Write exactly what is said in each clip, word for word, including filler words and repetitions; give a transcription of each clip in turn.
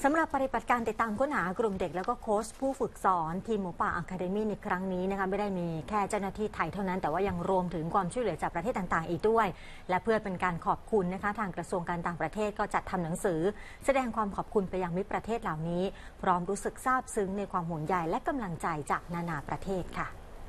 สำหรับปฏิบัติการติดตามค้นหากลุ่มเด็กแล้วก็โค้ชผู้ฝึกสอนทีมหมูป่าอะคาเดมี่ในครั้งนี้นะคะไม่ได้มีแค่เจ้าหน้าที่ไทยเท่านั้นแต่ว่ายังรวมถึงความช่วยเหลือจากประเทศต่างๆอีกด้วยและเพื่อเป็นการขอบคุณนะคะทางกระทรวงการต่างประเทศก็จัดทำหนังสือแสดงความขอบคุณไปยังมิตรประเทศเหล่านี้พร้อมรู้สึกซาบซึ้งในความห่วงใยและกำลังใจจากนานาประเทศค่ะ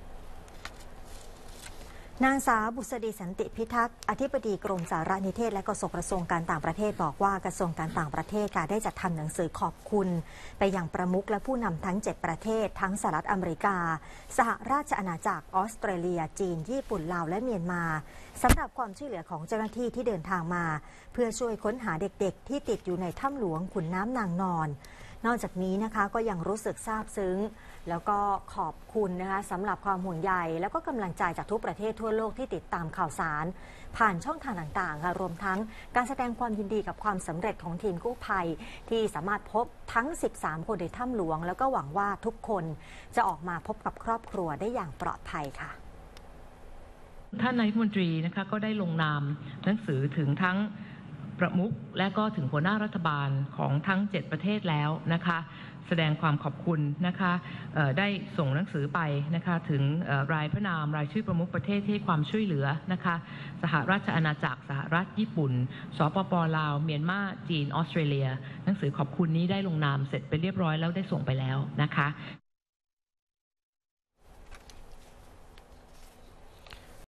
นางสาวบุษดีสันติพิทักษ์อธิบดีกรมสารนิเทศและกระทรวงการต่างประเทศบอกว่ากระทรวงการต่างประเทศได้จัดทำหนังสือขอบคุณไปยังประมุขและผู้นำทั้งเจ็ดประเทศทั้งสหรัฐอเมริกาสหราชอาณาจักรออสเตรเลียจีนญี่ปุ่นลาวและเมียนมาสำหรับความช่วยเหลือของเจ้าหน้าที่ที่เดินทางมาเพื่อช่วยค้นหาเด็กๆที่ติดอยู่ในถ้ำหลวงขุนน้ำนางนอนนอกจากนี้นะคะก็ยังรู้สึกซาบซึ้งแล้วก็ขอบคุณนะคะสำหรับความห่วงใยแล้วก็กำลังใจจากทุกประเทศทั่วโลกที่ติดตามข่าวสารผ่านช่องทางต่างๆค่ะรวมทั้งการแสดงความยินดีกับความสำเร็จของทีมกู้ภัยที่สามารถพบทั้งสิบสามคนในถ้ำหลวงแล้วก็หวังว่าทุกคนจะออกมาพบกับครอบครัวได้อย่างปลอดภัยค่ะท่านนายกรัฐมนตรีนะคะก็ได้ลงนามหนังสือถึงทั้งประมุขและก็ถึงหัวหน้ารัฐบาลของทั้งเจ็ดประเทศแล้วนะคะแสดงความขอบคุณนะคะได้ส่งหนังสือไปนะคะถึงรายพระนามรายชื่อประมุขประเทศที่ให้ความช่วยเหลือนะคะสหราชอาณาจักรสหรัฐญี่ปุ่นสปป.ลาวเมียนมาจีนออสเตรเลียหนังสือขอบคุณนี้ได้ลงนามเสร็จไปเรียบร้อยแล้วได้ส่งไปแล้วนะคะ